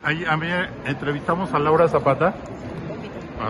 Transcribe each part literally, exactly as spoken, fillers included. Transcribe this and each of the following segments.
ahí, a mí entrevistamos a Laura Zapata. Ah.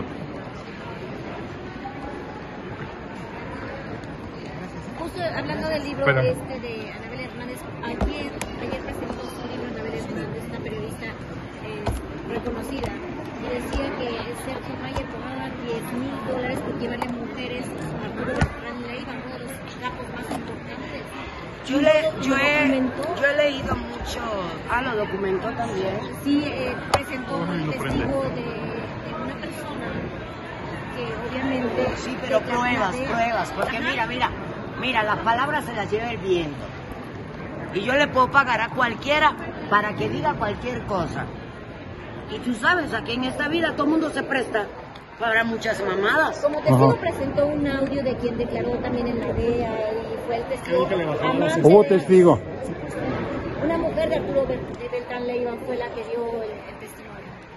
Justo hablando del libro Espera. este de Anabel Hernández, ayer, ayer presentó su libro Anabel Hernández, una periodista eh, reconocida, y decía que Sergio Mayer cobraba diez mil dólares por llevarle mujeres a Arturo Beltrán Leiva, uno de los capos más importantes. Yo, le, yo, ¿Lo he, documentó? yo he leído mucho. Ah, lo documentó también. Sí, eh, presentó Ay, un lo prende. testigo de, de una persona que obviamente... Sí, pero que pruebas, trasladea- pruebas. Porque Ajá. mira, mira, mira, las palabras se las lleva el viento. Y yo le puedo pagar a cualquiera para que diga cualquier cosa. Y tú sabes, aquí en esta vida todo el mundo se presta para muchas mamadas. Como testigo Ajá. presentó un audio de quien declaró también en la D E A y fue el testigo. Creo que le bajaron amante las- Hubo de- testigo. Una mujer de Arturo Bel- de Beltrán Leiva fue la que dio el, el testimonio.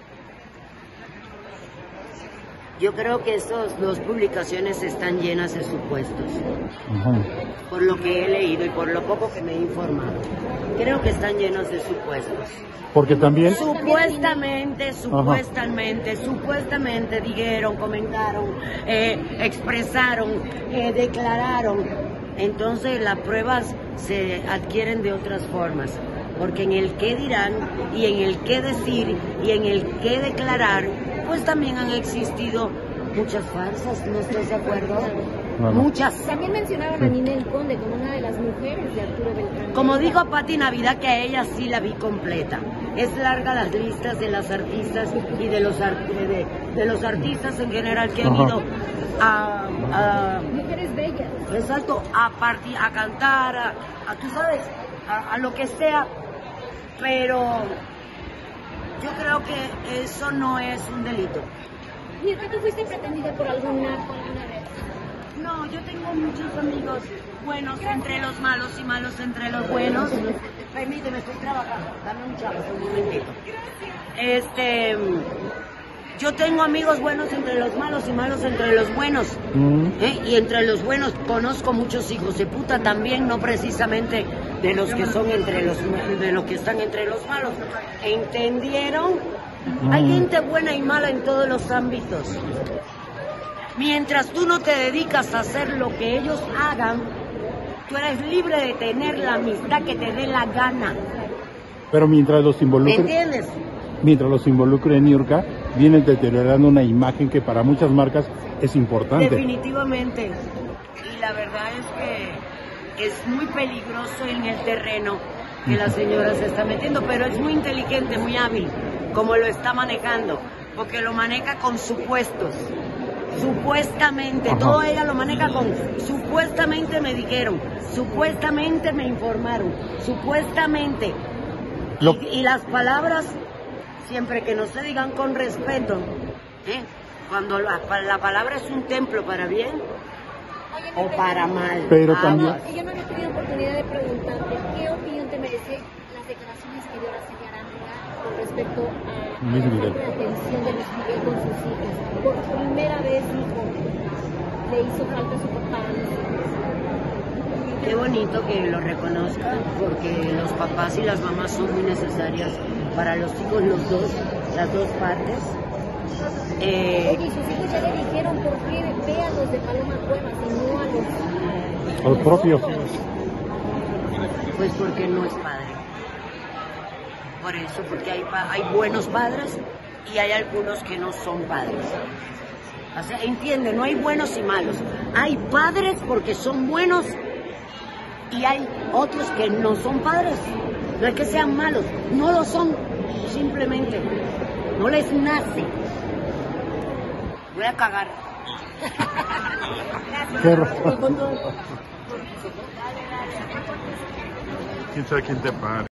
Yo creo que estas dos publicaciones están llenas de supuestos. Ajá. Por lo que he leído y por lo poco que me he informado. Creo que están llenos de supuestos. Porque también... Supuestamente, supuestamente, supuestamente dijeron, comentaron, eh, expresaron, eh, declararon. Entonces las pruebas se adquieren de otras formas, porque en el qué dirán y en el qué decir y en el qué declarar, pues también han existido muchas farsas, ¿no estás de acuerdo? Claro. Muchas. También mencionaron a Ninel Conde como una de las mujeres de Arturo Beltrán. Como Leiva. dijo Pati Navidad, que a ella sí la vi completa. Es larga las listas de las artistas y de los, ar- de, de los artistas en general que han Ajá. ido a, a Mujeres bellas. exacto, a partir, a cantar, a, a, tú sabes, a, a lo que sea, pero yo creo que eso no es un delito. Mirka, ¿tú fuiste pretendida por algún narco alguna vez? No, yo tengo muchos amigos buenos entre los malos y malos entre los buenos. Permíteme, estoy trabajando. Dame un chavo, un momentito. Este, yo tengo amigos buenos entre los malos y malos entre los buenos. Mm. ¿eh? Y entre los buenos conozco muchos hijos de puta también, no precisamente de los que son entre los de los que están entre los malos. ¿Entendieron? Hay gente buena y mala en todos los ámbitos. Mientras tú no te dedicas a hacer lo que ellos hagan, tú eres libre de tener la amistad que te dé la gana. Pero mientras los ¿Me involucre, entiendes? mientras los involucre en Niurka, vienen deteriorando una imagen que para muchas marcas es importante. Definitivamente. Y la verdad es que es muy peligroso en el terreno que la señora se está metiendo, pero es muy inteligente, muy hábil, como lo está manejando, porque lo maneja con supuestos. Supuestamente, Ajá. todo ella lo maneja con supuestamente me dijeron, supuestamente me informaron, supuestamente. Lo- Y, y las palabras, siempre que no se digan con respeto, ¿eh? Cuando la, la palabra es un templo para bien Oye, o Mirka, para mal. Pero aguas. también- Y yo no había tenido oportunidad de preguntarte qué opinión te merece las declaraciones que dio la señora Arámbula con respecto a Luis la Miguel. falta de atención de Luis Miguel con sus hijas. Por primera vez dijo, le hizo falta su papá a los hijos. Qué bonito que lo reconozca, porque los papás y las mamás son muy necesarias para los hijos, los dos, las dos partes. Eh, Oye, y sus hijos ya le dijeron por qué ve a los de Paloma Cuevas y no a los... A los propios. Pues porque no es padre. Por eso, porque hay, pa- hay buenos padres y hay algunos que no son padres. O sea, entiende, no hay buenos y malos. Hay padres porque son buenos y hay otros que no son padres. No es que sean malos, no lo son, simplemente. No les nace. Voy a cagar. Qué raro. ¿Quién sabe quién te pare?